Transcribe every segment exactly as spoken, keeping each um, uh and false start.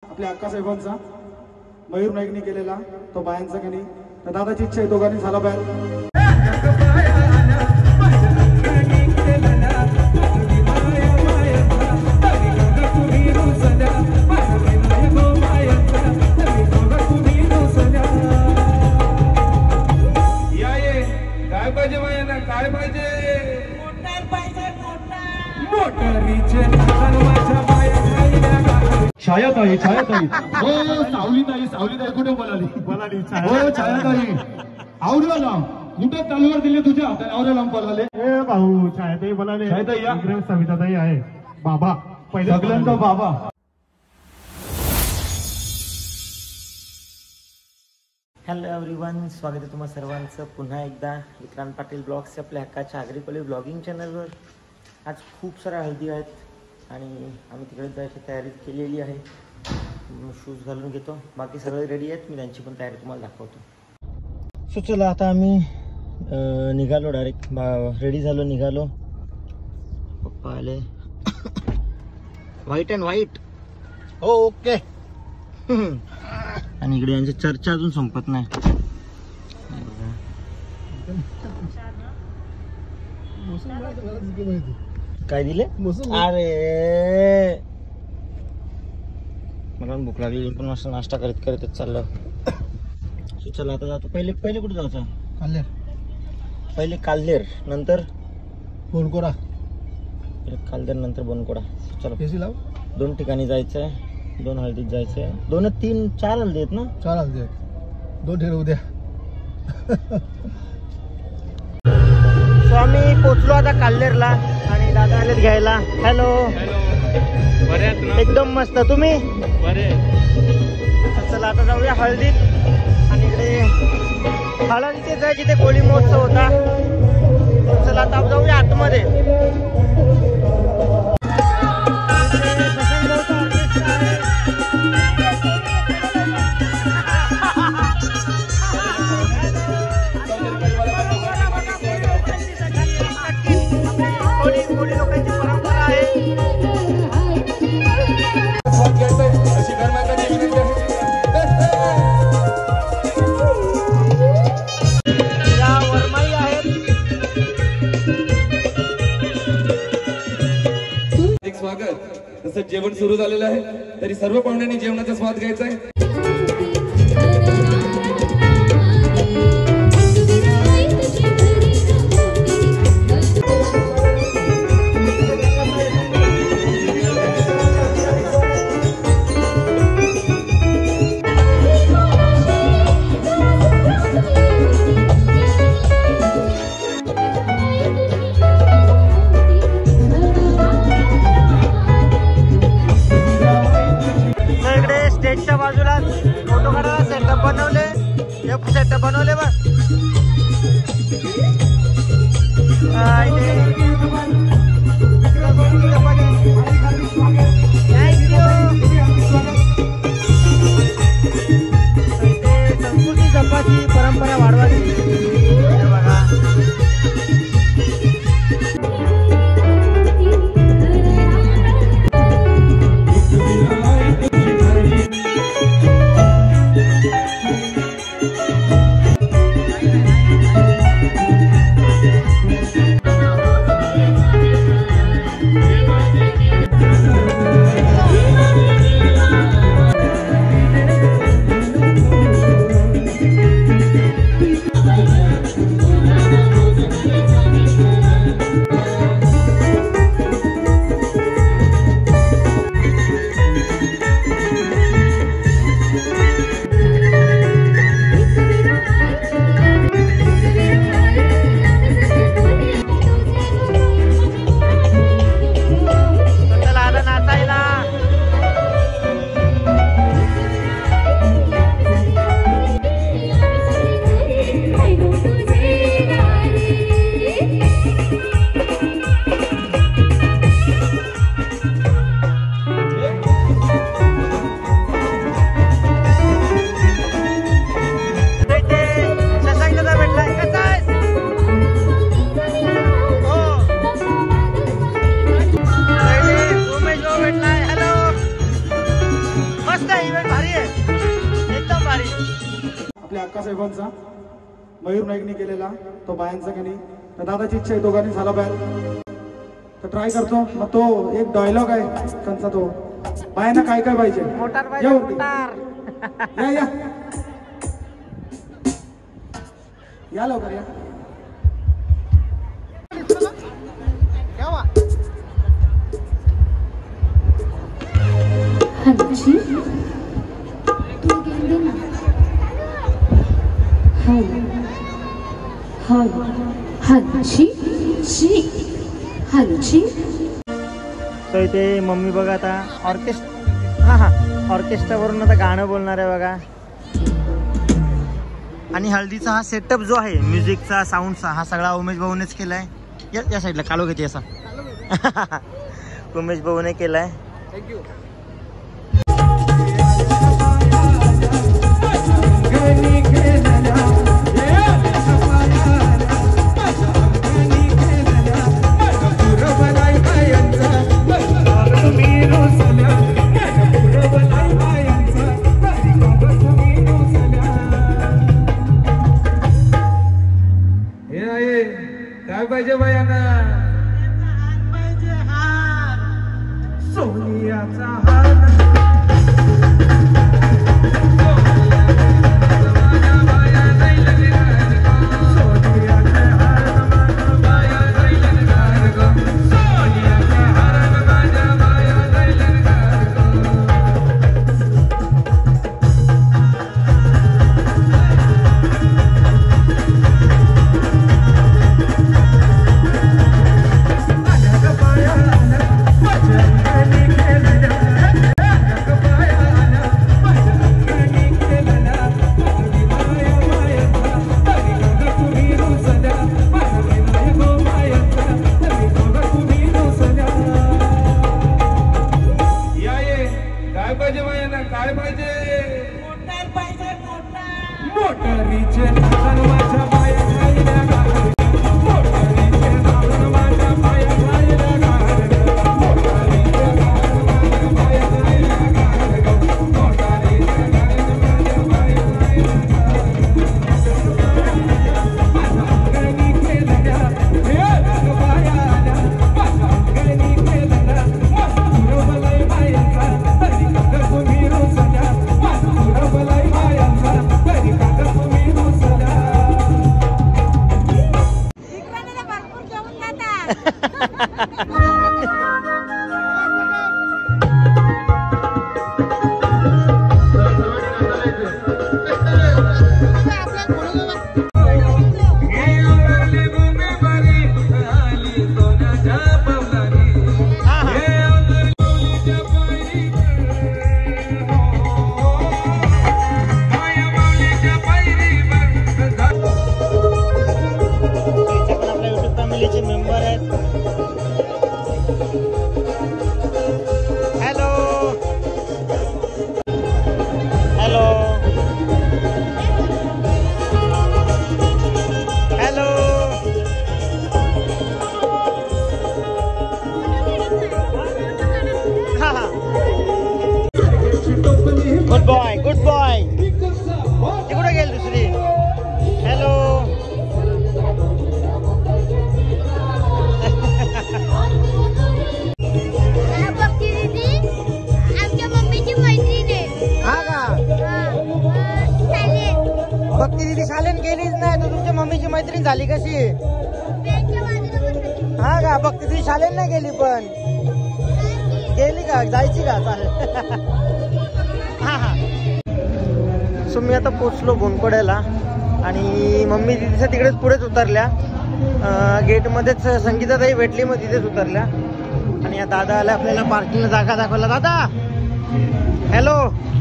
आपल्या अक्कासाहेबांचा मयूर नाईकने केलेला तो बायांचा गाणी. तर दादाची इच्छा आहे दोघांनी झाला बाहेर. काय पाहिजे बायांना, काय पाहिजे? मोटार पाहिजे, मोटारीचे माझ्या बाया. छायाताई छायाताई हो सावलीताई सावलीताई कुठे बोलाली बोलाली हो छायाताई आवडला लांब कुठे तलवार दिली तुझ्या हातात आवडला लांब बोलाले. ए भाऊ छायाताई बोलाले. छायाताई या इकडे सविताताई आहे. बाबा पहिले सगळ्यांचा बाबा. हॅलो एव्हरीवन, स्वागत आहे तुम्हा सर्वांचं पुन्हा एकदा विक्रांत पाटील ब्लॉग्स आपल्या हक्काच्या आगरीपल्ली ब्लॉगिंग चॅनलवर. आज खूप साऱ्या हळदी आहेत आणि आम्ही तिकडे जायची तयारी केलेली आहे. शूज घालून घेतो, बाकी सगळे रेडी आहेत. मी त्यांची पण तयारी तुम्हाला दाखवतो. सो चला आता आम्ही निघालो, डायरेक्ट रेडी झालो, निघालो. पप्पा आले. White and white okay. आणि इकडे यांची चर्चा अजून संपत नाही. काय दिले? अरे मला भूक लागली, पण मस्त नाश्ता करत करतच चाललं. चला आता जातो. पहिले पहिले कुठे जायचं? काल्हेर. पहिले काल्हेर, नंतर बनकोडा. काल्हेर नंतर बनकोडा. चला दोन ठिकाणी जायचं आहे. दोन हळदीत जायचंय. दोन तीन चार हळदी आहेत ना? चार हळदी आहेत. दोन ठेव उद्या. सो आम्ही पोचलो आता काल्हेरला आणि दादा आलेत घ्यायला. हॅलो. एकदम मस्त. तुम्ही? चला आता जाऊया हळदीत. आणि इकडे हळदीचे जाय जिथे कोळी महोत्सव होता. चला आता जाऊया आतमध्ये. स्वागत. तसं जेवण सुरू झालेलं आहे, तरी सर्व पाहुण्यांनी जेवणाचा स्वाद घ्यायचा आहे. स्टेजच्या बाजूला फोटो काढायला सेटअप बनवले. हे सेटअप बनवले बघ. संस्कृती जपाची, परंपरा वाढवायची. बघा इव्हेंट भारी आहे, एकदम भारी. आपल्या अक्का साहेबांचा मयूर नाईकने केलेला तो बायांचा कनी. तर दादाची इच्छा आहे दोघांनी झाला बॅल तर ट्राय करतो. मग तो एक डायलॉग आहे त्यांचा, तो बायांना काय काय पाहिजे. मोटार पाहिजे, या वरती. मोटार. या या या लवकर या. हंची तू गेंदे ना हल हल हंची ची हंची. सो इथे मम्मी बघा आता ऑर्केस्ट्रा, हां हां ऑर्केस्ट्रावरून आता गाणं बोलणार आहे बघा. आणि हळदीचा हा सेटअप जो आहे म्युझिकचा साऊंडचा हा सगळा उमेश भाऊनेच केला आहे. या या साईडला कालो घेते असा उमेश भाऊने केला आहे. थँक्यू. काय पाहिजे बायांना. सोनियाचा हार गुड बॉय गुड बॉय. ती कुठे गेली दुसरी. हॅलो भक्ती दीदी आमच्या मम्मीची मैत्रीण आहे. हा का. भक्ती दीदी शाळेत गेलीच नाही तर तुमच्या मम्मीची मैत्रीण झाली कशी. हा का. भक्ती दीदी शाळेत नाही गेली पण गेली का, जायची का. चालेल. हा हा. सो मी आता पोचलो बोनकोड्याला आणि मम्मी तिथे तिकडेच पुढेच उतरल्या. गेटमध्येच संगीताताई भेटली, मग तिथेच उतरल्या. आणि या दादा आला आपल्याला पार्किंगला जागा दाखवला. दादा हॅलो.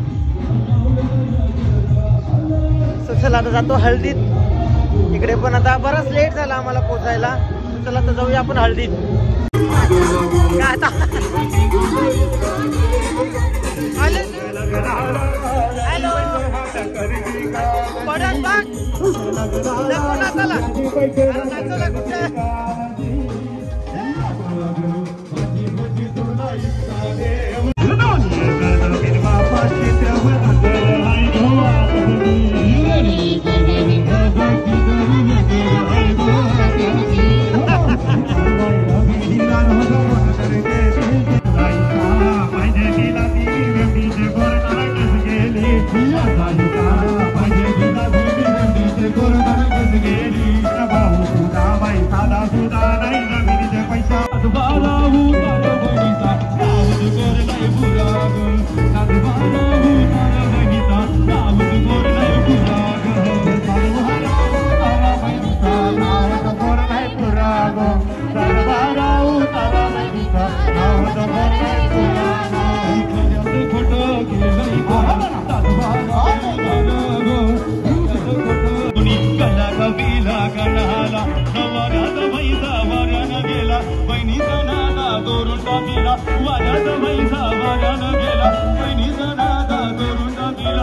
सो चला आता जातो हळदीत. इकडे पण आता बराच लेट झाला आम्हाला पोचायला. चला आता जाऊया आपण हळदीत. काय आता हॅलो पडत बघ नको ना. चला चला कुठे. बापाची गला कपिला गणाला नवऱ्यात पैसा वाऱ्यानं गेला बहिणीचा नादा दोरून टाकीला वाऱ्यात पैसा वाऱ्यानं गेला बहिणीचा नादा दोरून टाकीला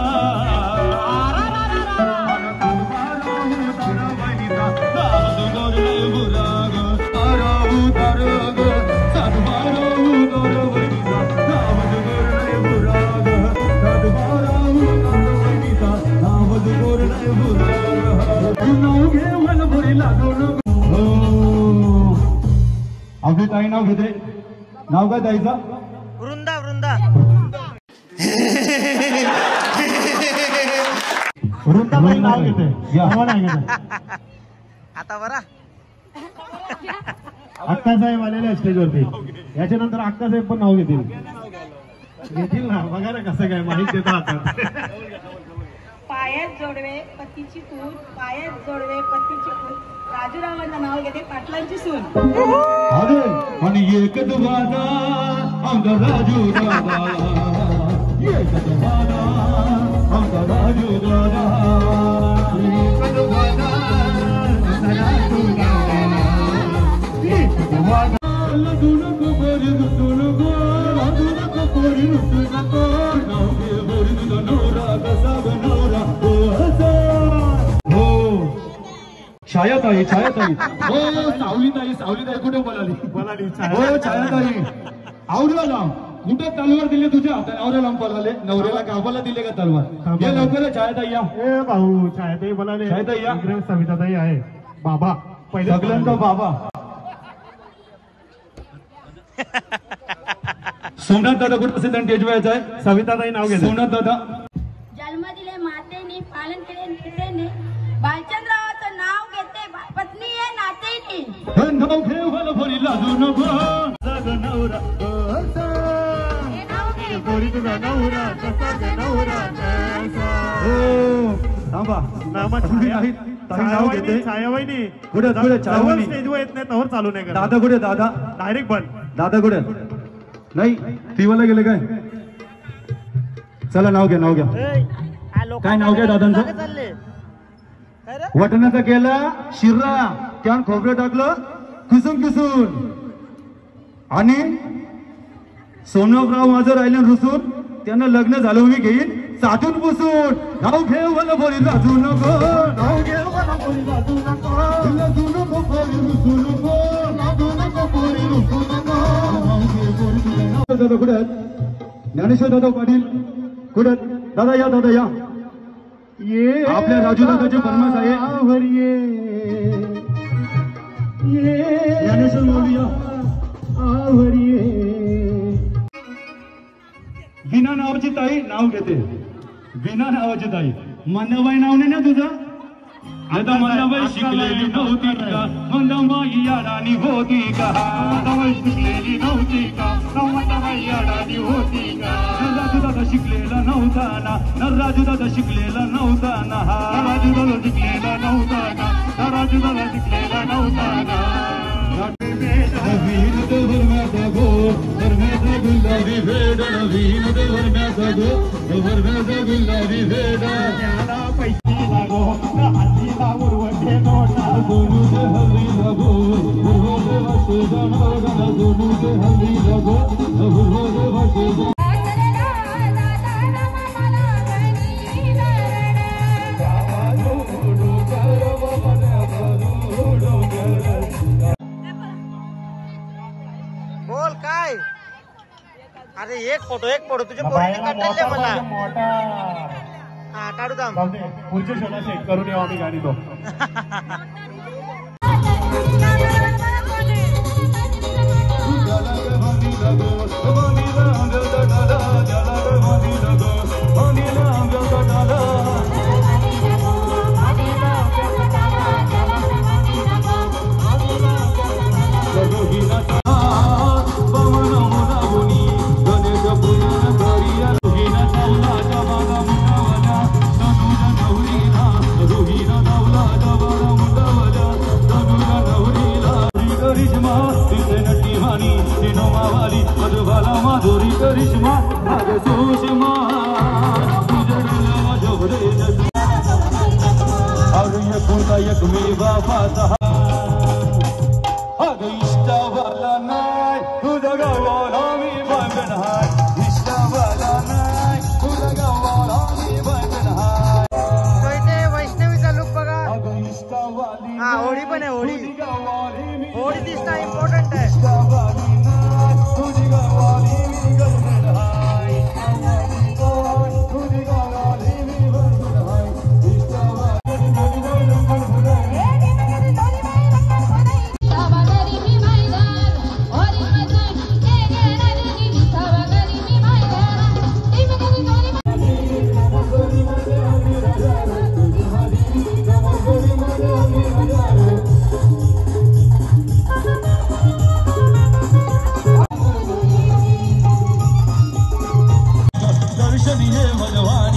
आपली ताई नाव घेते नाव काय ताईचं वृंदा वृंदा वृंदाबाई नाव घेते नाव नाही घेते आता बरा अक्कासाहेब आलेले आहे स्टेजवरती याच्यानंतर अक्कासाहेब पण नाव घेतील घेतील ना बघा ना कसं काय माहिती देतो आता पायात जोडवे पतीची सून पायात जोडवे पतीची सून राजूरावांचं नाव घेते पाटलांची सून अरे आणि एकच वादा आमचा राजू दादा एकच वादा आमचा राजू दादा एकच वादा आमचा राजू दादा एकच वादा लजू नको बोरी नको नको लजू नको बोरी नको नाव घे बोरी तुझा नवरा कसा बनवरा हो हसा हो छायाताई छायाताई हो सावलीताई सावलीताई कुठे बोलाली बोलाली हो छायाताई आवडला कुठे तलवार दिली तुझ्या नवऱ्या लांब पळाले नवऱ्याला गावाला दिले का तलवार ये लवकर छायाताई या ए भाऊ छायाताई बोलाले छायाताई या. इकडे सविताताई आहे बाबा पहिले सगळ्यांचा बाबा सोमनाथ दादा कुठे असेल त्यांनी टेजवायचं आहे सविताताई नाव घेते सोमनाथ दादा जन्म दिले मातेने पालन केले नेतेने बालचंद्रावाचं नाव घेते पत्नी आहे नातेने नाव घेवायला भरी लाजू नको सग नवरा असा. गोरी तुझा नवरा कसा ग नवरा कसा हो थांबा नामा तुम्ही छाया आहेत. ताई नाव घेते. छायावाहिनी कुठे कुठे छायावाहिनी स्टेजवर येत नाही तवर चालू नाही दादा कुठे दादा डायरेक्ट बंद दादा कुठे नाही तीवाला गेले काय चला नाव घ्या नाव घ्या काय नाव घ्या दादांचं चालले वटणाचा केला शिरा त्यान खोबरं टाकलं कुसून कुसून आणि सोनवराव माझं राहिलं रुसून त्यांना लग्न झालं मी घेईन साठून पुसून नाव घे मला बोली लाजू नको नाव घे मला बोली लाजू नको लाजू नको बोली रुसू नको लाजू नको बोली रुसू नको नाव घे बोली तुझं नाव. दादा कुठे आहेत ज्ञानेश्वर दादा पाटील कुठे आहेत दादा या दादा या ये आपल्या राजू दादाचे फर्मास आहे आवर ये ये ज्ञानेश्वर बोलूया आवर ये विना नावाची ताई नाव घेते विना नावाची ताई मंदाबाई नाव नाही ना तुझं आता मंदाबाई शिकलेली नव्हती का मंदाबाई याडानी होती का मंदाबाई शिकलेली नव्हती का मंदाबाई याडानी होती का राजू दादा शिकलेला नव्हता ना न राजू दादा शिकलेला नव्हता ना हा राजू दादा शिकलेला नव्हता ना राजू दादा शिकलेला नव्हता ना नवीन धर्माचा गो धर्माचा गुलाबी भेड नवीन धर्माचा गो धर्माचा गुलाबी भेड पैसे लागो हातीला उरवटे नोटा दोनू ते हल्ली लागो उर्वरे वाटे जाणार दोनू ते हल्ली लागो उर्वरे वाटे बोल काय अरे एक फोटो एक फोटो तुझ्या पोरीने काढले मला हा काढू दाम पुढच्या शोला चेक करून येऊ आम्ही गाडी तो करिश्मा माधुरी करिश्मा सुषमा तुझा एकमेव माझा अग इष्टावाला नाही तुझा गावाला मी बंधन हाय इष्टावाला नाही तुझा गावाला मी बंधन हाय. तो इथे वैष्णवीचा लुक बघा. अग इष्टावाली हा होळी पण आहे. होळी तुझी गावाली मी होळी दिसणं इम्पॉर्टंट आहे. इष्टावाली नाही तुझी गावाली मी बंधन हाय तुझी गावाली मी बंधन हाय इष्टावाली दर्शनीय भगवानी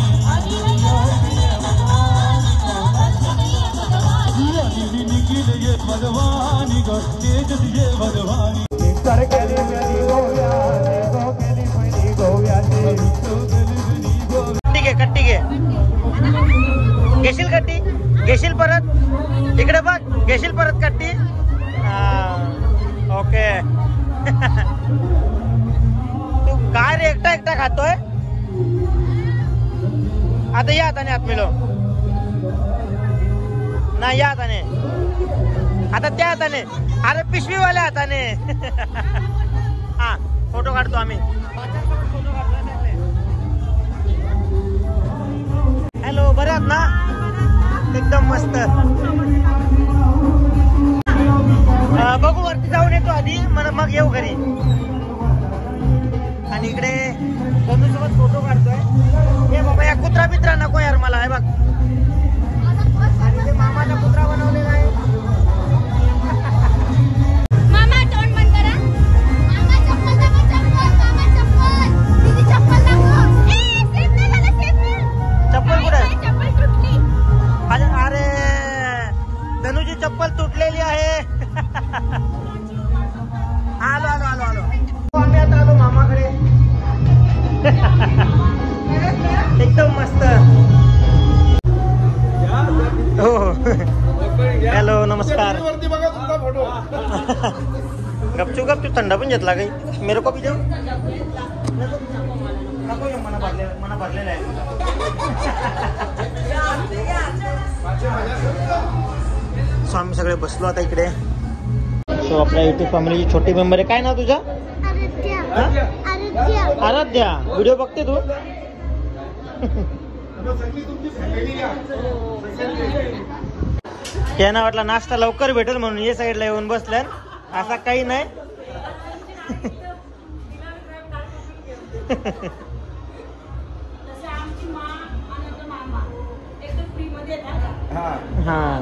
निखिल ये भगवानी ग तेजस ये भगवानी तर केली केली गोव्या गो केली पहिली गोव्या कट्टी घे कट्टी घे. घेशील कट्टी घेशील परत इकडे बघ. घेशील परत कट्टी. ओके. तू काय रे एकटा एकटा खातोय. आता या हाताने हात मिळव. नाही या हाताने. आता त्या हाताने. अरे पिशवीवाल्या हाताने. हा फोटो काढतो आम्ही. हॅलो बरे आहात ना. एकदम मस्त. बघू वरती जाऊन येतो आधी मग येऊ घरी. आणि इकडे बंधूसोबत फोटो काढतोय. हे बाबा या कुत्रा बित्रा नको यार मला. हे बघ आणि ते मामाचा कुत्रा बनवलेला आहे. मामा तोंड बंद करा. मामा चप्पल दाखव. चप्पल मामा चप्पल. दीदी चप्पल दाखव. ए सेफ नाही झालं. सेफ नाही. चप्पल कुठे आहे? चप्पल तुटली. अरे अरे धनुची चप्पल तुटलेली आहे. आलो आलो आलो आलो. आम्ही आता आलो मामाकडे. एकदम मस्त. हो हॅलो नमस्कार. गपचू गपचू थंडा पण घेतला काही. मेरे को भी देऊ नको. मना भरले मना भरलेला आहे. सो आम्ही सगळे बसलो आता इकडे. सो आपल्या युट्यूब फॅमिलीची छोटी मेंबर आहे. काय नाव तुझं. आराध्या. व्हिडिओ बघते तू. त्यांना वाटला नाश्ता लवकर भेटेल म्हणून ये साईडला येऊन बसल्या. असा काही नाही. हा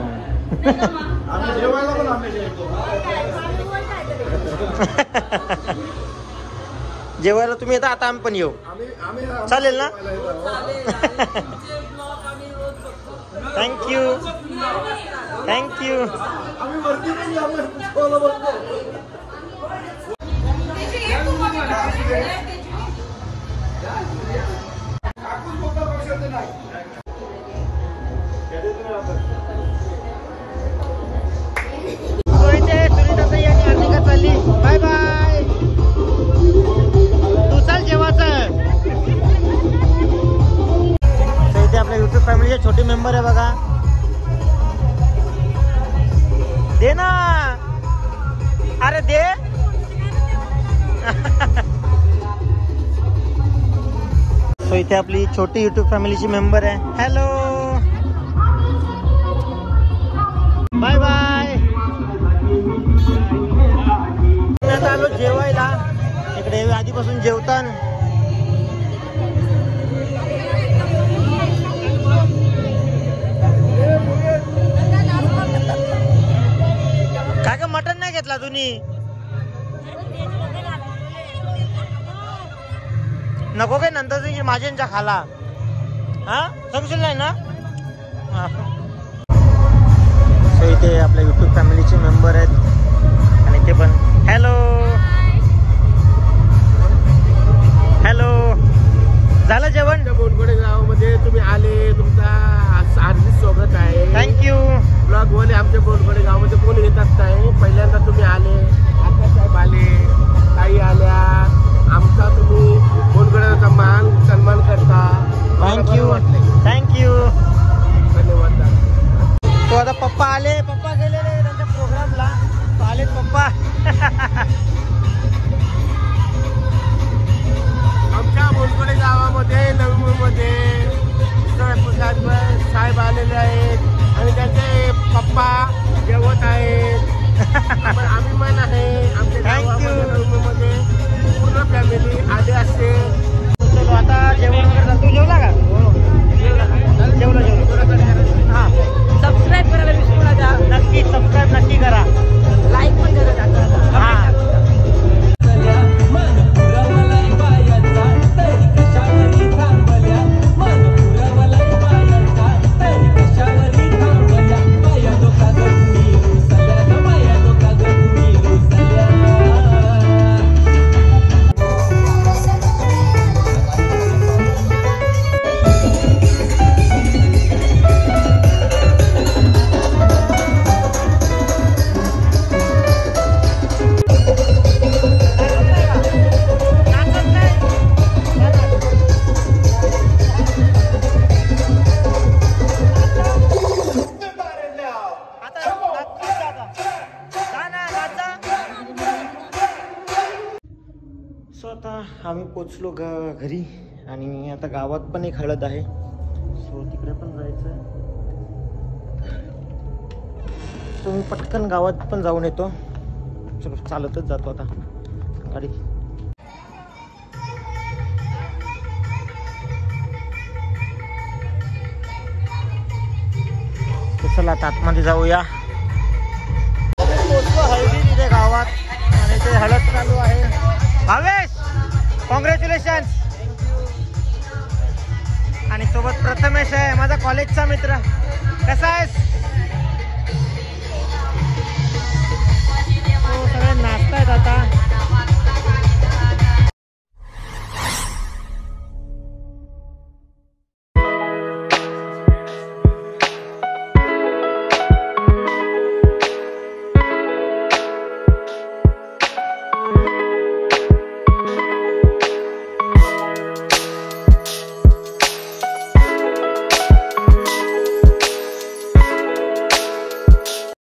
जेवायला तुम्ही येता. आता आम्ही पण येऊ. चालेल ना. Thank you thank you. चालली. Bye bye. तू चाल जेवायचं. इथे आपल्या युट्यूब फॅमिलीचे छोटे मेंबर आहे बघा. दे ना. अरे दे. सो इथे आपली छोटी युट्यूब फॅमिलीची मेंबर आहे. Hello bye bye. आलो जेवायला. इकडे आधीपासून जेवतात. काय का मटन नाही घेतला तुम्ही. नको काय नंतर तुझी माझ्यांच्या खाला. हा सांगशील नाही ना. सो इथे आपल्या युट्यूब फॅमिलीचे मेंबर आहेत आणि ते पण. Hello hello. झालं जेवण. बोनगडे गावामध्ये तुम्ही आले. तुमचा हार्दिक स्वागत आहे. थँक्यू. ब्लॉग वाले आमच्या बोलबडे गावामध्ये कोण येतात नाही. पहिल्यांदा तुम्ही आले, आकाशसाहेब आले, ताई आल्या, आमचा तुम्ही बोलबड्याचा मान सन्मान करता. Thank you thank you. धन्यवाद. तो आता पप्पा आले, पप्पा गेलेले त्यांच्या प्रोग्रामला. तो आले पप्पा. आमच्या बोलबडे गावामध्ये नवी मुंबईमध्ये साहेब आलेले आहेत आणि त्यांचे पप्पा जेवत आहेत. अभिमान आहे आमच्या गावामध्ये नवी मुंबईमध्ये पूर्ण फॅमिली आले असते. चलो आता जेवण वगैरे झालं. तू जेवला का? जेवला जेवला. हां सबस्क्राईब करायला विसरू नका. नक्की सबस्क्राईब नक्की करा. लाईक पण करा. हां आता आम्ही पोचलो ग घरी आणि आता गावात पण एक हळद आहे. सो तिकडे पण जायचं. तो मी पटकन गावात पण जाऊन येतो. चलो चालतच जातो आता गाडी. चला आता आतमध्ये जाऊया. पोचलो हळदी तिथे गावात आणि ते हळद चालू आहे. भावेश कॉंग्रॅच्युलेशन. आणि सोबत प्रथमेश आहे माझा कॉलेजचा मित्र. कसा आहेस?